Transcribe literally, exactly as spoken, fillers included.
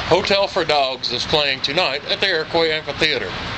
Hotel for Dogs is playing tonight at the Iroquois Amphitheatre.